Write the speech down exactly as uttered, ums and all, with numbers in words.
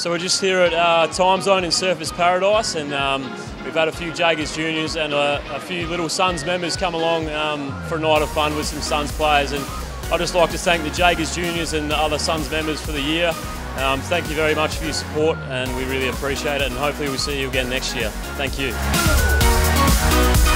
So we're just here at uh, Timezone in Surfers Paradise, and um, we've had a few Jaeger's juniors and a, a few little SUNS members come along um, for a night of fun with some SUNS players. And I'd just like to thank the Jaeger's juniors and the other SUNS members for the year. Um, thank you very much for your support, and we really appreciate it, and hopefully we'll see you again next year. Thank you.